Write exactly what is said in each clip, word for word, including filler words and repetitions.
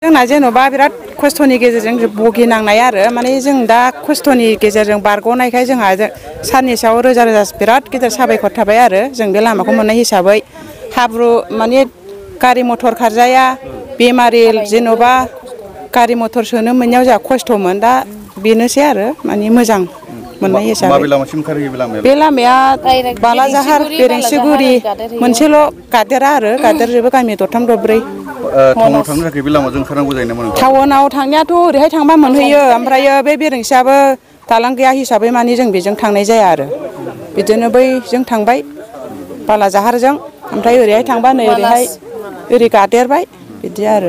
जोंना जेन'बा बिराद खस्थ'नि गेजेरजों भुगिनांनाय आरो माने जों दा खस्थ'नि गेजेरजों बारग'नायखाय जोंहा सारनि सायाव रोजा रोजा बिराद गिदिर साबायखर थाबाय आरो जों बे लामाखौ मोननाय हिसाबै हाब्रु माने गारि मथर खारजाया बेमारि जेन'बा गारि मथर सोनो मोननायाव जोंहा खस्थ'मोन दा बेनोसै आरो माने मोजां मोननाय हिसाबै बे लामाया बालाजाहार बेरेंसिगुरि मोनसेल' गादेरा आरो गादेरजोबो गामि दरथाम दरब्रै टाउनाव थांनो थाखाय बे लामाजों ओंखारनांगौ जायो नामा नोंथां? टाउनाव थांनायाथ' ओरैहाय थांबा मोनहैयो ओमफ्रायो बे बेरेंसियाबो दालां गैया हिसाबै माने जों बेजों थांनाय जाया आरो बिदिनो बैजों थांबाय बालाजाहारजों ओमफ्राय ओरैहाय थांबा नै ओरैहाय ओरै गादेरबाय बिदि आरो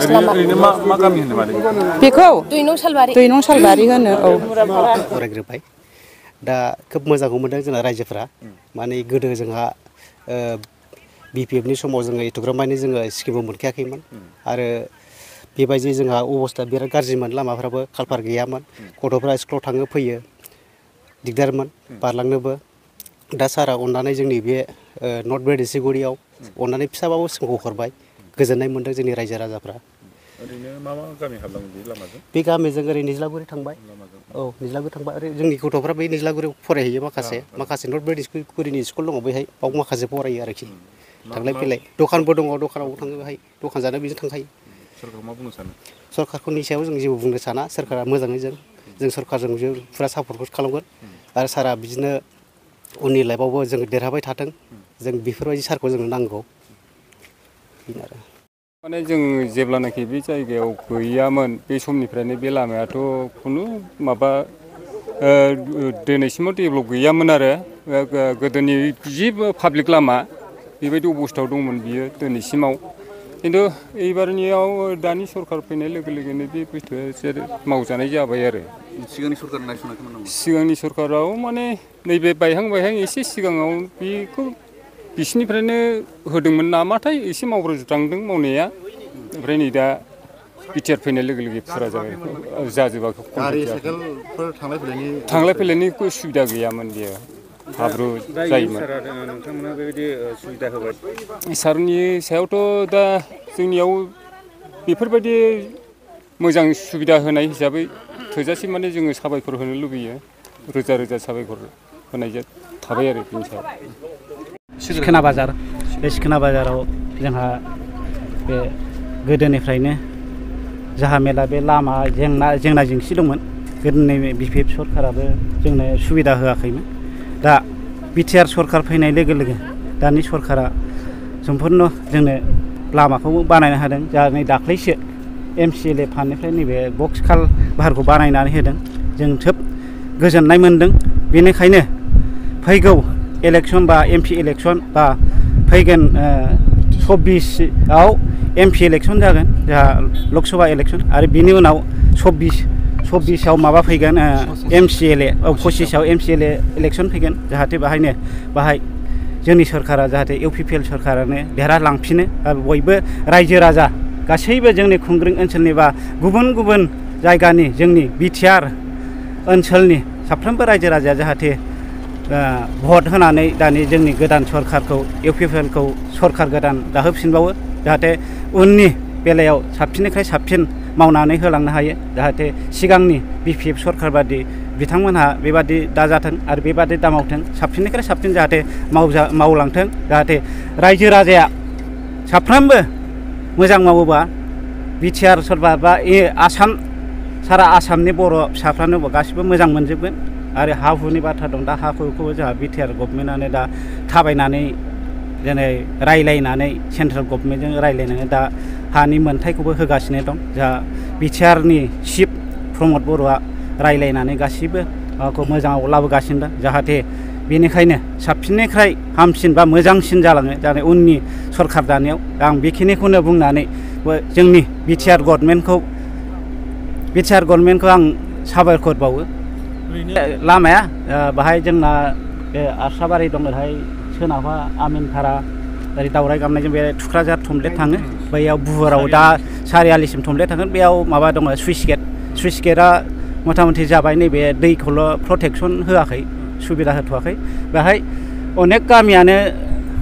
बेखौ दुइ नं सालबारि होनो औ फरायग्रोबाय दा खोब मोजांखौ मोनदों जोंना रायजोफोरा माने गोदो जोंहा बि पि एफ नि समाव जोङो एथ'ग्राम माने जोङो स्किमबो मोनखायाखैमोन आरो बेबायदि जोंहा अबस्था बिराद गाज्रिमोन लामाफ्राबो कालभार गैयामोन गथ'फ्रा स्कुलाव थाङो फैयो दिगदारमोन बारलांनोबो दा सारा अननानै जोंनि बे नर्थ बेरेंसिगुरियाव अननानै फिसाबाबो जोंखौ हरबाय गोजोननाय मोनदों जोंनि रायजो राजाफ्रा। ओरैनो मा मा गामि हाबलाङो बे लामाजों? बे गामिजों ओरै निज्लागुरि थांबाय औ निज्लागुरि थांबाय ओरै जोंनि गथ'फ्रा बै निज्लागुरियाव फरायहैयो माखासे माखासे नर्थ बेरेंसिगुरिनि स्कुल दङ बैहाय बाव माखासे फरायो आरोखि थांलाय फैलाय दखानबो दङ दखानावबो थाङो बेहाय दखान जानो बेजों थांखायो। सरकारखौ मा बुंनो सानो? सरकारनि सायाव जों जेबो बुंनो साना सरकारा मोजाङै जों जों सरकारजों जों फुरा सापर्टखौ खालामगोन आरो सारा बिदिनो उननि लाइफआवबो जों देरहाबाय थाथों जों बेफोरबायदि सारखौ जोंनो नांगौ बेनो आरो माने जों जेब्लानाखि बे जायगायाव गैयामोन बे समनिफ्रायनो बे लामायाथ' खुनु माबा दिनैसिमाव डेभेलप गैयामोन आरो गोदोनि जि पाब्लिक लामा बेबायदि अबस्थायाव दंमोन बियो दिनैसिमाव खिन्थु एबारनियाव दानि सरकार फैनाय लोगो लोगोनो बे बुस्थुआ एसे मावजानाय जाबाय आरो सिगांनि सरकार नायसनाखैमोन नामा? सिगांनि सरकाराव माने नैबे बायहां बायहां एसे सिगाङाव बेखौ बिसिनिफ्रायनो होदोंमोन नामाथाय एसे मावग्रोज्रांदों मावनाया ओमफ्राय नै दा बिटिआर फैनाय लोगो लोगो फुरा जाबाय जाजोबाखै गारि साइकेलफोर थांलाय फैलायनि थांलाय फैलायनि सुबिदा गैयामोन बेयो हाब्रु जायोमोन। नोंथांमोना बेबायदि सुबिदा होबाय सारनि सायावथ' दा जोंनियाव बेफोरबायदि मोजां सुबिदा होनाय हिसाबै थोजासे माने जोङो साबायखर होनो लुबैयो रोजा रोजा साबायखर होनाय थाबाय आरो बिनि सायाव। सिखोना बाजार बे सिखोना बाजाराव जोंहा बे गोदोनिफ्रायनो जाहा मेला बे लामा जेंना जेंना जेंसि दंमोन गोदोनि बि पि एफ सरकाराबो जोंनो सुबिदा होआखैमोन दा बिटिआर सरकार फैनाय लोगो लोगो दानि सरकारा सम्पुर्ण जोंनो लामाखौ बानायनो हादों जा नै दाख्लैसो एम सि एल ए फान्डनिफ्राय नैबे बक्स खाल बाहारखौ बानायनानै होदों जों खोब गोजोननाय मोनदों बेनिखायनो फैगौ इलेक्सन बा एम पि इलेक्सन बा फैगोन सब्बिसआव एम पि इलेक्सन जागोन जोंहा लकसभा इलेक्सन आरो बिनि उनाव सब्बिस सब्बिसाव माबा फैगोन एम सि एल ए औ पसिसाव M C L A election फैगोन जाहाथे बाहायनो बाहाय जोंनि सरकारा जाहाथे इउ पि पि एल सरकारानो देरहालांफिनो आरो बयबो रायजो राजा गासैबो जोंनि खुंग्रिं ओनसोलनि बा गुबुन गुबुन जायगानि जोंनि बिटिआर ओनसोलनि साफ्रोमबो रायजो राजाया जाहाथे भट होनानै दानि जोंनि गोदान सरकारखौ इउ पि पि एल खौ सरकार गोदान दाहोफिनबावो जाहाथे उननि बेलायाव साबसिननिफ्राय साबसिन मावनानै होलांनो हायो जाहाथे सिगांनि बि पि एफ सरकार बादि बिथांमोनहा बेबादि दाजाथों आरो बेबादि दामावथों साबसिननिफ्राय साबसिन जाहाथे मावजा मावलांथों जाहाथे रायजो राजाया साफ्रोमबो मोजां मावोबा बिटिआर सरकार बा आसाम सारा आसामनि बर' फिसाफ्रानो गासिबो मोजां मोनजोबगोन आरो हा हुनि बाथ्रा दं दा हा हुखौबो जोंहा बिटिआर गभर्नमेन्टआनो दा थाबायनानै दिनै रायलायनानै सेन्ट्रेल गभर्नमेन्टजों रायलायनानै दा हानि मोन्थायखौबो होगासिनो दं जोंहा बिटिआरनि चिफ प्रमद बर'आ रायलायनानै गासिबो माबाखौ मोजाङाव लाबोगासिनो दं जाहाथे बेनिखायनो साबसिननिफ्राय हामसिन बा मोजांसिन जालाङो जाहाथे उननि सरकार दानायाव आं बेखिनिखौनो बुंनानै जोंनि बिटिआर गभर्नमेन्टखौ बिटिआर गभर्नमेन्टखौ आं साबायखर बावो लामाया बाहाय जोंना बे आरसाबारि दं ओरैहाय सोनाबहा आमिनफारा ओरै दावराय गामनायजों बे थुक्राझार थमब्लेट थाङो बैयाव बुहुराव दा सारियालिसिम थमब्लेट थांगोन बेयाव माबा दङ सुइस गेट सुइस गेटआ मथा मथि जाबाय नैबे दैखौल' प्रटेकसन होआखै सुबिदा होथ'वाखै बेहाय अनेक गामियानो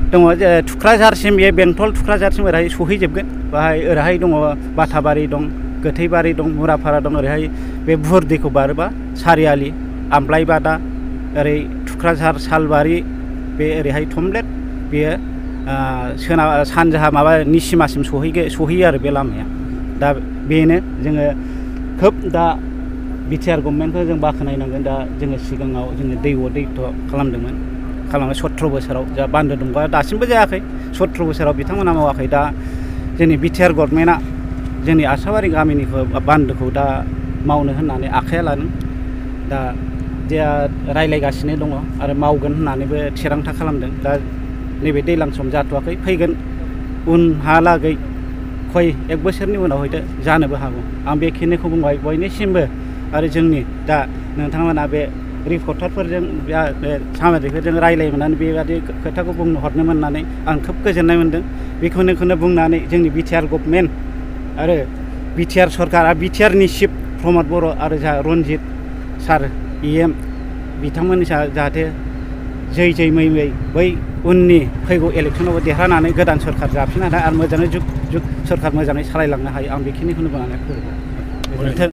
दङ थुक्राझारसिम बे बेंटल थुक्राझारसिम ओरैहाय सहैजोबगोन बाहाय ओरैहाय दङ बाथाबारि दं गोथैबारि दं मुराफारा दं ओरैहाय बे बुहरदैखौ बारोबा सारियालि आमलायबादा ओरै थुक्राझार सालबारि बे ओरैहाय थमब्लेट बेयो सोनाब सानजाहा माबा निसिमासिम सहैगो सहैयो आरो बे लामाया दा बेनो जोङो खोब दा बिटिआर गभर्नमेन्टखौ जों बाख्नायनांगोन दा जोङो सिगाङाव जोङो दैव दैथ' खालामदोंमोन खालामो सथ्र' बोसोराव जा बान्दो दंबा दासिमबो जायाखै सथ्र' बोसोराव बिथांमोना मावाखै दा जोंनि बिटिआर गभर्नमेन्टआ जोंनि आसाबारि गामिनिखौ बान्दोखौ दा मावनो होननानै आखाइया लादों दा दा रायलायगासिनो दङ आरो मावगोन होननानैबो थिरांथा खालामदों दा नैबे दैज्लां सम जाथ'वाखै फैगोन उनहालागै खय एक बोसोरनि उनाव हयथ' जानोबो हागौ आं बेखिनिखौ बुंबाय बयनिसिमबो आरो जोंनि दा नोंथांमोना बे रिपर्टारफोरजों बे सामाजिकफोरजों रायलायमोननानै बेबादि खोथाखौ बुंनो हरनो मोननानै आं खोब गोजोननाय मोन्दों बेखौनो खौनो बुंनानै जोंनि बिटिआर गभर्नमेन्ट आरो बिटिआर सरकार आरो बिटिआरनि चिफ प्रमद बर' आरो जा रनजित सार इ एम बिथांमोननि जाहाथे जै जै मै मै बै उननि फैगौ इलेक्सनावबो देरहानानै गोदान सरकार जाफिननो हायो आरो मोजाङै जुग जुग सरकार मोजाङै सालायलांनो हायो आं बेखिनिखौनो बुंनानै फोजोबबाय।